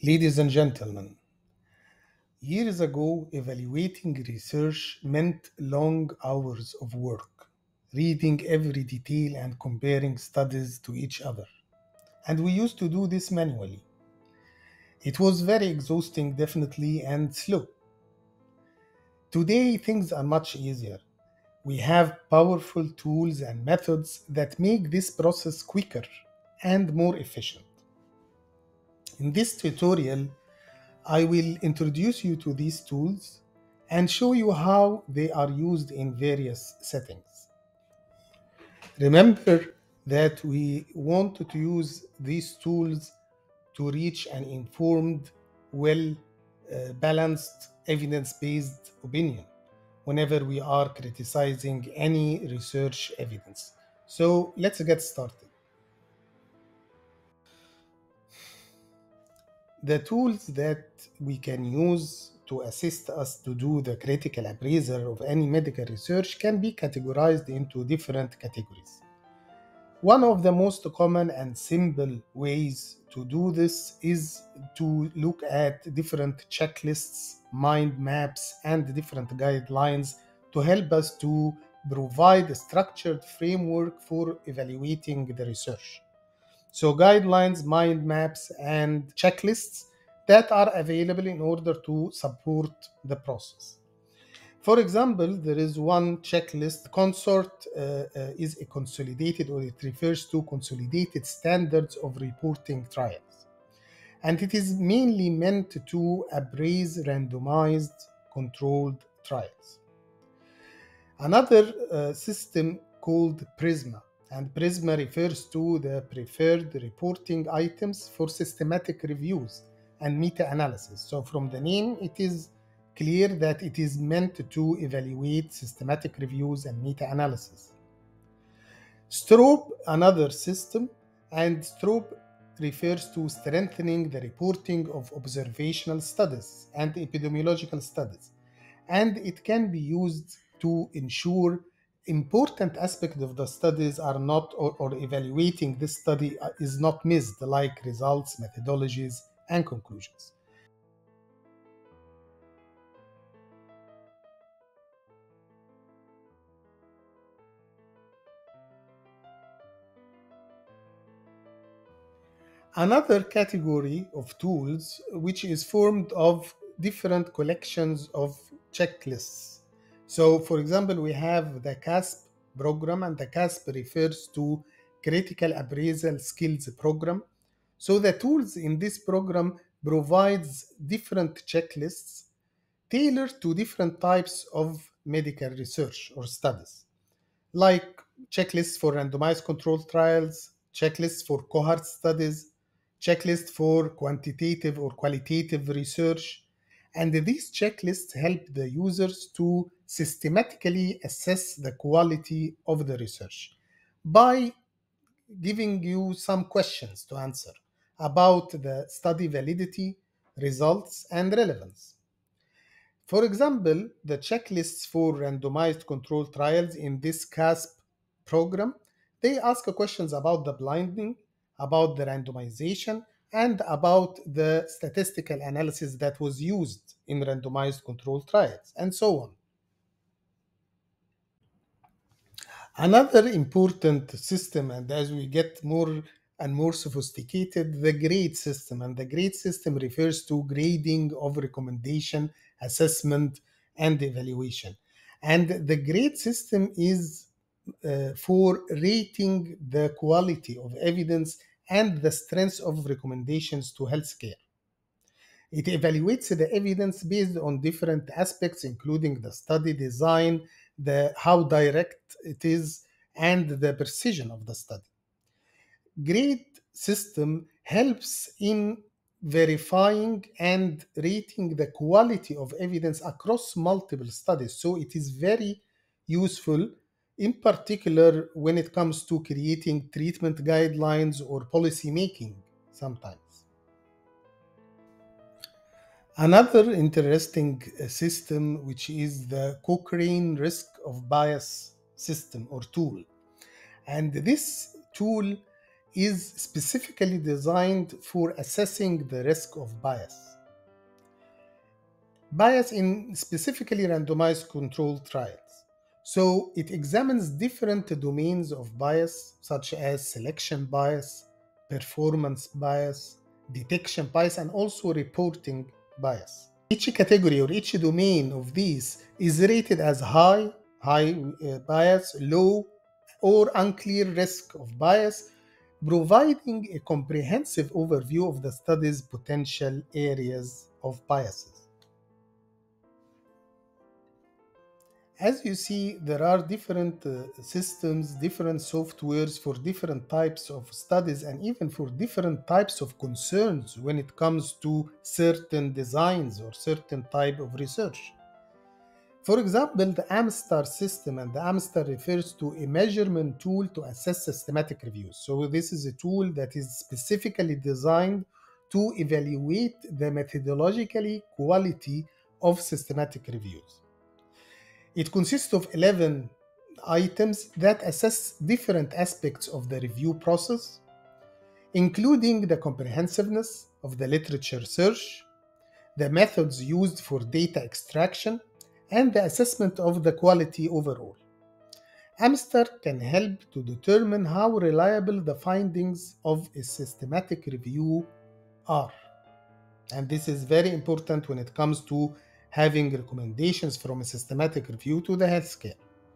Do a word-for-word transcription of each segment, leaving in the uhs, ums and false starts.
Ladies and gentlemen, years ago, evaluating research meant long hours of work, reading every detail and comparing studies to each other. And we used to do this manually. It was very exhausting, definitely, and slow. Today, things are much easier. We have powerful tools and methods that make this process quicker and more efficient. In this tutorial, I will introduce you to these tools and show you how they are used in various settings. Remember that we want to use these tools to reach an informed, well uh, balanced, evidence based opinion whenever we are criticizing any research evidence. So let's get started. The tools that we can use to assist us to do the critical appraisal of any medical research can be categorized into different categories. One of the most common and simple ways to do this is to look at different checklists, mind maps, and different guidelines to help us to provide a structured framework for evaluating the research. So, guidelines, mind maps, and checklists that are available in order to support the process. For example, there is one checklist. CONSORT uh, uh, is a consolidated, or it refers to consolidated standards of reporting trials. And it is mainly meant to appraise randomized controlled trials. Another uh, system called PRISMA, and PRISMA refers to the preferred reporting items for systematic reviews and meta-analysis. So from the name, it is clear that it is meant to evaluate systematic reviews and meta-analysis. STROBE, another system, and STROBE refers to strengthening the reporting of observational studies and epidemiological studies, and it can be used to ensure important aspects of the studies are not, or, or evaluating this study is not missed, like results, methodologies, and conclusions. Another category of tools, which is formed of different collections of checklists. So, for example, we have the CASP program, and the CASP refers to Critical Appraisal Skills Program. So, the tools in this program provides different checklists tailored to different types of medical research or studies, like checklists for randomized controlled trials, checklists for cohort studies, checklists for quantitative or qualitative research. And these checklists help the users to systematically assess the quality of the research by giving you some questions to answer about the study validity, results, and relevance. For example, the checklists for randomized controlled trials in this CASP program, they ask questions about the blinding, about the randomization, and about the statistical analysis that was used in randomized controlled trials, and so on. Another important system, and as we get more and more sophisticated, the grade system. And the grade system refers to grading of recommendation, assessment, and evaluation. And the grade system is uh, for rating the quality of evidence and the strength of recommendations to healthcare. It evaluates the evidence based on different aspects, including the study design, the how direct it is, and the precision of the study. Grade system helps in verifying and rating the quality of evidence across multiple studies. So it is very useful, in particular when it comes to creating treatment guidelines or policy making sometimes. Another interesting uh, system, which is the Cochrane risk of bias system or tool. And this tool is specifically designed for assessing the risk of bias. Bias in specifically randomized controlled trials. So it examines different domains of bias, such as selection bias, performance bias, detection bias, and also reporting bias. Each category or each domain of these is rated as high, high uh, bias, low, or unclear risk of bias, providing a comprehensive overview of the study's potential areas of biases. As you see, there are different uh, systems, different softwares for different types of studies, and even for different types of concerns when it comes to certain designs or certain type of research. For example, the AMSTAR system, and the AMSTAR refers to a measurement tool to assess systematic reviews. So this is a tool that is specifically designed to evaluate the methodologically quality of systematic reviews. It consists of eleven items that assess different aspects of the review process, including the comprehensiveness of the literature search, the methods used for data extraction, and the assessment of the quality overall. AMSTAR can help to determine how reliable the findings of a systematic review are. And this is very important when it comes to having recommendations from a systematic review to the healthcare.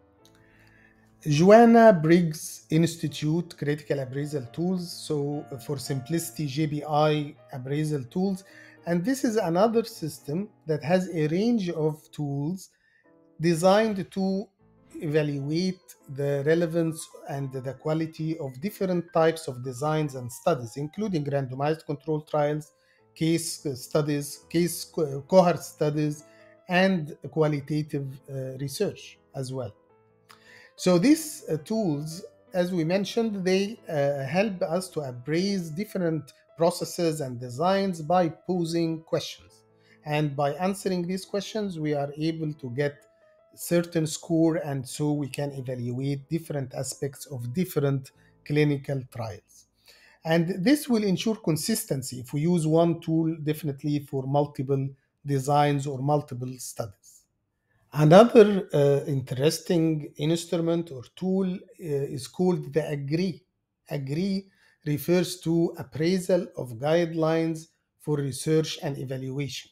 Joanna Briggs Institute Critical Appraisal Tools, so for simplicity, J B I appraisal tools. And this is another system that has a range of tools designed to evaluate the relevance and the quality of different types of designs and studies, including randomized controlled trials, case studies, case cohort studies, and qualitative uh, research as well. So these uh, tools, as we mentioned, they uh, help us to appraise different processes and designs by posing questions. And by answering these questions, we are able to get certain score, and so we can evaluate different aspects of different clinical trials. And this will ensure consistency if we use one tool definitely for multiple designs or multiple studies. Another uh, interesting instrument or tool uh, is called the AGREE. AGREE refers to appraisal of guidelines for research and evaluation.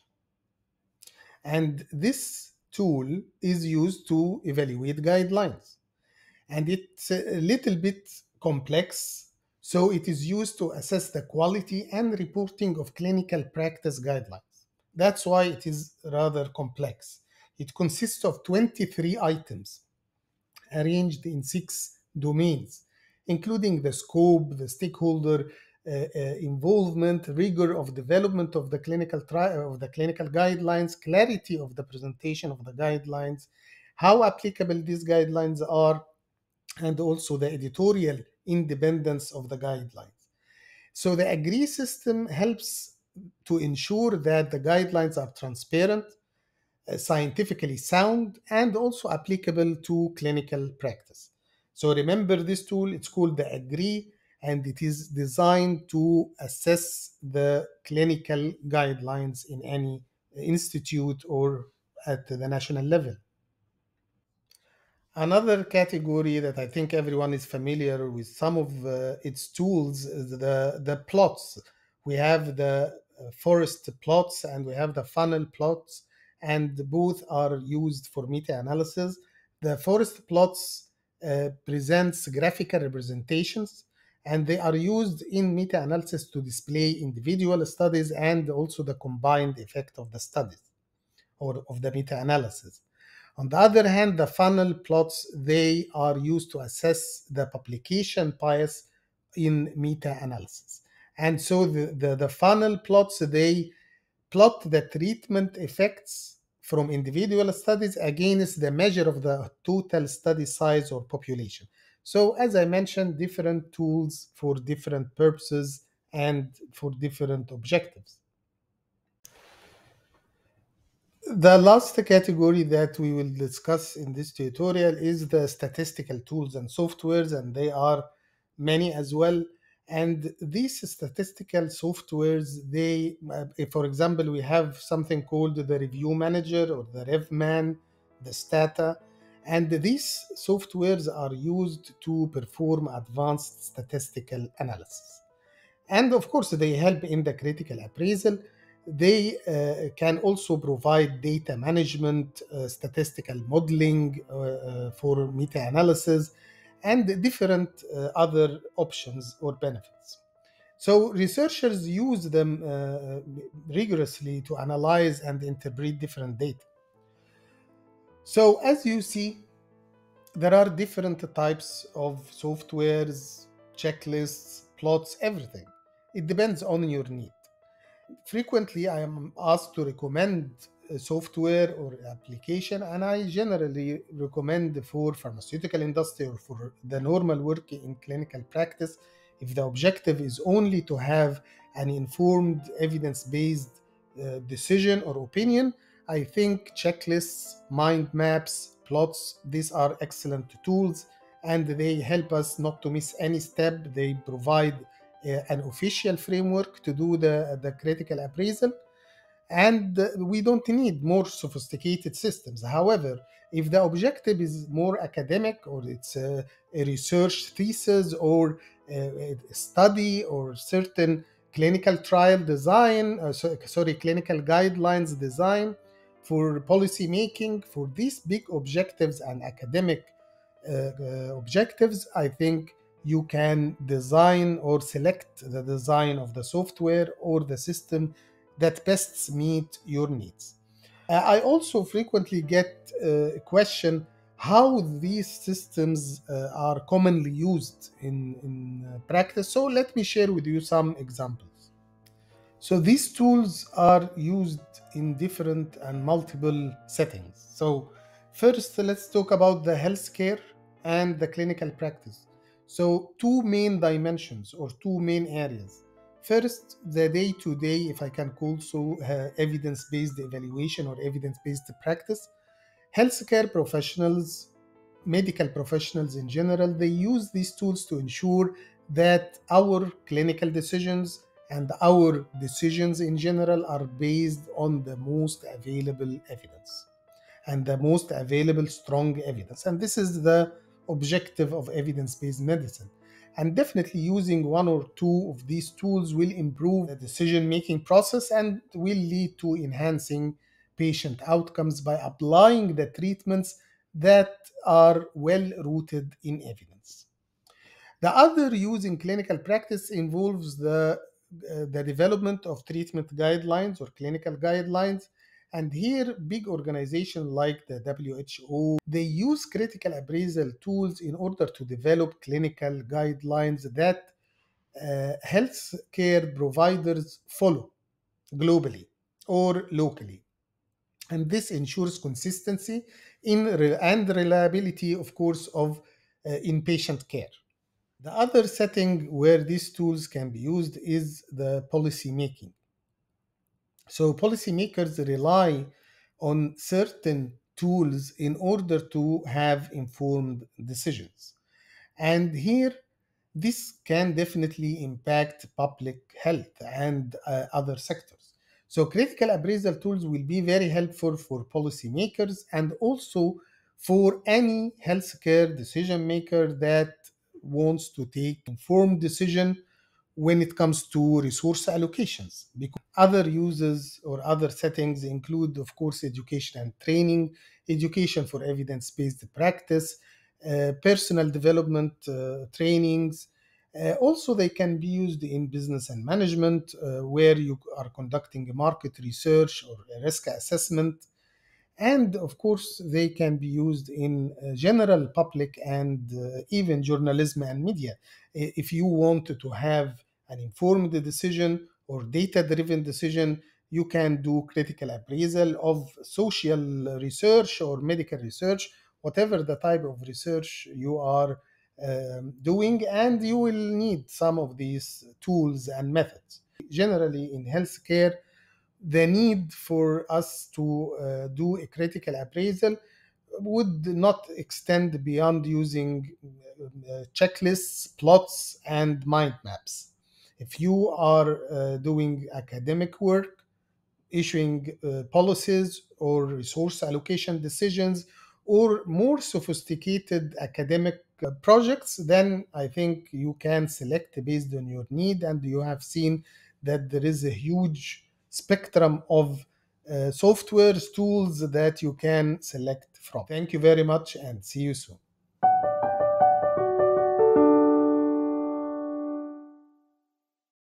And this tool is used to evaluate guidelines. And it's a little bit complex, so it is used to assess the quality and reporting of clinical practice guidelines. That's why it is rather complex. It consists of twenty-three items arranged in six domains, including the scope, the stakeholder uh, uh, involvement, rigor of development of the clinical tri- of the clinical guidelines, clarity of the presentation of the guidelines, how applicable these guidelines are, and also the editorial independence of the guidelines. So the AGREE system helps to ensure that the guidelines are transparent, uh, scientifically sound, and also applicable to clinical practice. So remember this tool, it's called the AGREE, and it is designed to assess the clinical guidelines in any institute or at the national level. Another category that I think everyone is familiar with some of uh, its tools is the, the plots. We have the uh, forest plots and we have the funnel plots, and both are used for meta-analysis. The forest plots uh, presents graphical representations, and they are used in meta-analysis to display individual studies and also the combined effect of the studies or of the meta-analysis. On the other hand, the funnel plots, they are used to assess the publication bias in meta-analysis. And so the, the, the funnel plots, they plot the treatment effects from individual studies against the measure of the total study size or population. So as I mentioned, different tools for different purposes and for different objectives. The last category that we will discuss in this tutorial is the statistical tools and softwares, and they are many as well. And these statistical softwares, they, uh, for example, we have something called the review manager or the revman, the stata, and these softwares are used to perform advanced statistical analysis. And of course, they help in the critical appraisal. They uh, can also provide data management, uh, statistical modeling uh, uh, for meta-analysis, and different uh, other options or benefits. So researchers use them uh, rigorously to analyze and interpret different data. So as you see, there are different types of softwares, checklists, plots, everything. It depends on your need. Frequently, I am asked to recommend a software or application, and I generally recommend for pharmaceutical industry or for the normal work in clinical practice. If the objective is only to have an informed, evidence-based uh, decision or opinion, I think checklists, mind maps, plots, these are excellent tools, and they help us not to miss any step. They provide uh, an official framework to do the, the critical appraisal, and uh, we don't need more sophisticated systems. However, if the objective is more academic, or it's a, a research thesis or a, a study or certain clinical trial design, uh, so, sorry, clinical guidelines design for policy making, for these big objectives and academic uh, uh, objectives, I think you can design or select the design of the software or the system that best meet your needs. Uh, I also frequently get uh, a question how these systems uh, are commonly used in, in uh, practice. So let me share with you some examples. So these tools are used in different and multiple settings. So first, let's talk about the healthcare and the clinical practice. So two main dimensions or two main areas. First, the day-to-day, if I can call so, uh, evidence-based evaluation or evidence-based practice. Healthcare professionals, medical professionals in general, they use these tools to ensure that our clinical decisions and our decisions in general are based on the most available evidence and the most available strong evidence. And this is the objective of evidence-based medicine. And definitely using one or two of these tools will improve the decision-making process and will lead to enhancing patient outcomes by applying the treatments that are well rooted in evidence. The other use in clinical practice involves the, uh, the development of treatment guidelines or clinical guidelines. And here, big organizations like the W H O, they use critical appraisal tools in order to develop clinical guidelines that uh, healthcare providers follow globally or locally. And this ensures consistency in re- and reliability, of course, of uh, inpatient care. The other setting where these tools can be used is the policy making. So policymakers rely on certain tools in order to have informed decisions. And here, this can definitely impact public health and uh, other sectors. So critical appraisal tools will be very helpful for policymakers and also for any healthcare decision maker that wants to take informed decision when it comes to resource allocations. Because other uses or other settings include, of course, education and training, education for evidence-based practice, uh, personal development uh, trainings. Uh, also, they can be used in business and management, uh, where you are conducting a market research or a risk assessment. And of course, they can be used in uh, general public and uh, even journalism and media. If you want to have an informed decision or data-driven decision, you can do critical appraisal of social research or medical research, whatever the type of research you are um, doing, and you will need some of these tools and methods. Generally, in healthcare, the need for us to uh, do a critical appraisal would not extend beyond using uh, checklists, plots, and mind maps. If you are uh, doing academic work, issuing uh, policies or resource allocation decisions, or more sophisticated academic uh, projects, then I think you can select based on your need. And you have seen that there is a huge spectrum of uh, softwares, tools that you can select from. Thank you very much and see you soon.